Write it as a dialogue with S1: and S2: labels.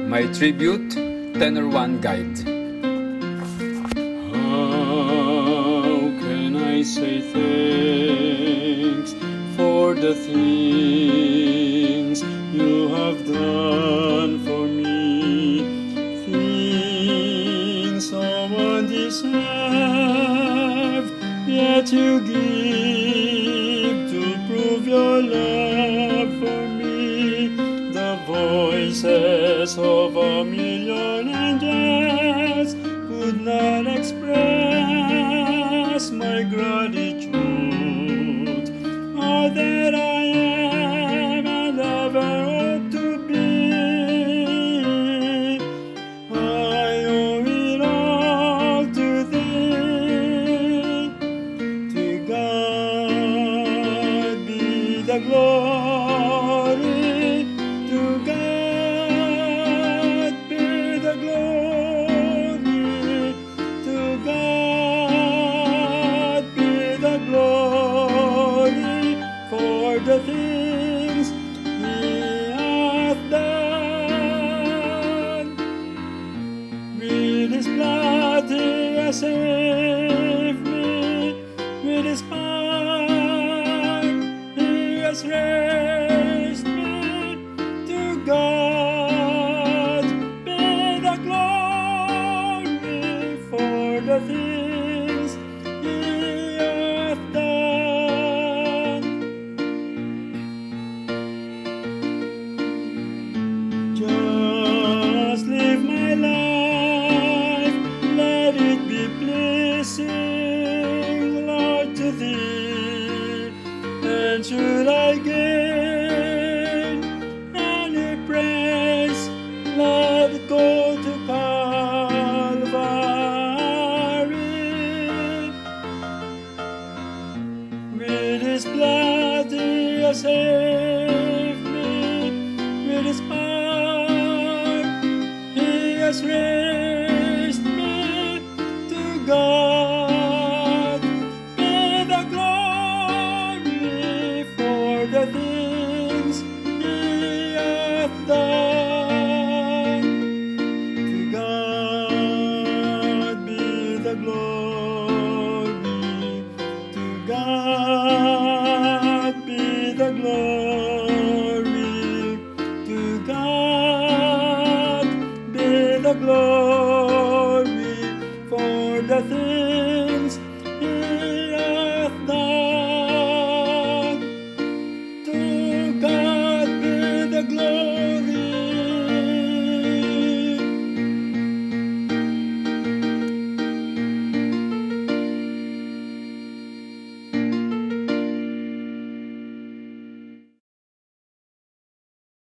S1: My tribute, Tenor 1 Guide.
S2: How can I say thanks for the things you have done for me? Things so undeserved, yet you give to prove your love for me. The voices of a million angels could not express my gratitude. All that I am and ever hope to be, I owe it all to thee. To God be the glory. To God be the glory. To God be the glory for the things He hath done. With His blood He has saved me. With His power He has raised me. To God be the glory for the things He hath done. Just live my life, let it be pleasing, Lord, to Thee. And should I gain any praise, let it go to Calvary. With His blood He has saved me. With His power He has raised me. To God be the glory for the things He hath done. To God be the glory. To God be the glory. To God be the glory.